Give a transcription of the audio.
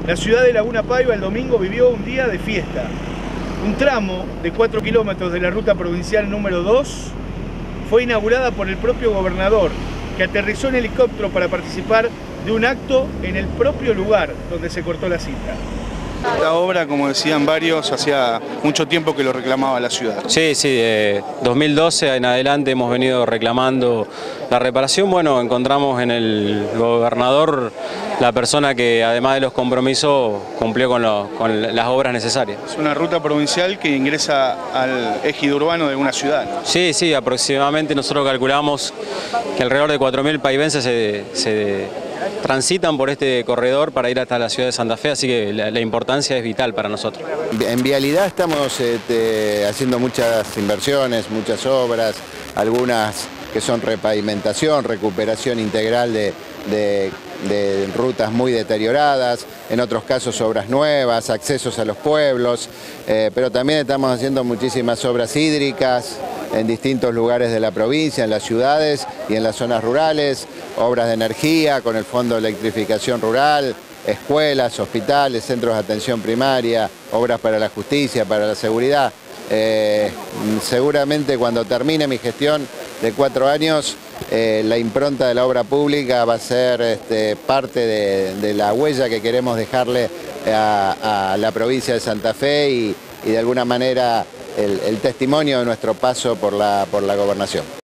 La ciudad de Laguna Paiva el domingo vivió un día de fiesta. Un tramo de 4 kilómetros de la ruta provincial número 2 fue inaugurada por el propio gobernador, que aterrizó en helicóptero para participar de un acto en el propio lugar donde se cortó la cinta. Esta obra, como decían varios, hacía mucho tiempo que lo reclamaba la ciudad. Sí, de 2012 en adelante hemos venido reclamando la reparación. Bueno, encontramos en el gobernador la persona que, además de los compromisos, cumplió con las obras necesarias. Es una ruta provincial que ingresa al ejido urbano de una ciudad, ¿no? Sí, aproximadamente nosotros calculamos que alrededor de 4.000 paivenses se transitan por este corredor para ir hasta la ciudad de Santa Fe, así que la importancia es vital para nosotros. En vialidad estamos haciendo muchas inversiones, muchas obras, algunas que son repavimentación, recuperación integral de rutas muy deterioradas, en otros casos obras nuevas, accesos a los pueblos, pero también estamos haciendo muchísimas obras hídricas en distintos lugares de la provincia, en las ciudades y en las zonas rurales, obras de energía con el Fondo de Electrificación Rural, escuelas, hospitales, centros de atención primaria, obras para la justicia, para la seguridad. Seguramente cuando termine mi gestión de 4 años, la impronta de la obra pública va a ser parte de la huella que queremos dejarle a la provincia de Santa Fe y de alguna manera el testimonio de nuestro paso por la gobernación.